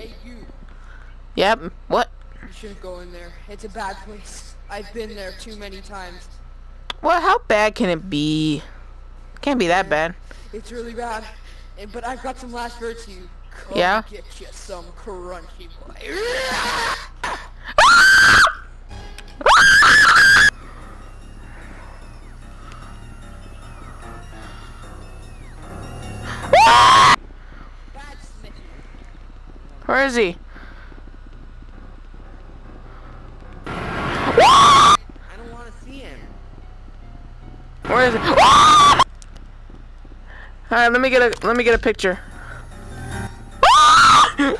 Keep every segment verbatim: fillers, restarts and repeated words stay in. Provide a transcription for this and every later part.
Hey, you. Yep. What? You shouldn't go in there. It's a bad place. I've been there too many times. Well, how bad can it be? Can't be that bad. It's really bad. And, but I've got some last words for you. Come Yeah? get you some crunchy boy. Bad Smithy. Where is he? I don't want to see him. Where is he? All right, let me get a let me get a picture. Wait,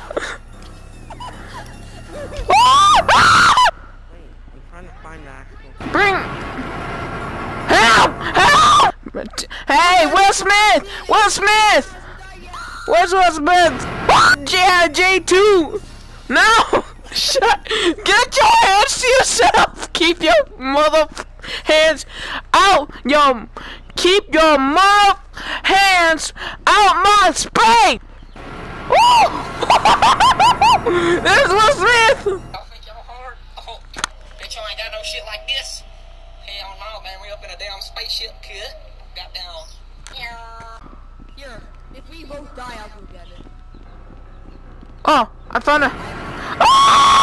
I'm trying to find the actual. Bring help! Help! Hey, Will Smith! Will Smith! Where's Will Smith? Yeah, J two. No! Shut! Get your hands to yourself! Keep your mother hands out! Yo, keep your mother hands out my space! Woo! There's Will Smith! Y'all think y'all hard? Oh, bitch, y'all ain't got no shit like this. Hell no, man. We up in a damn spaceship, kid. Got down. Here, if we both die, I'll go get it. Oh, I found a. Oh!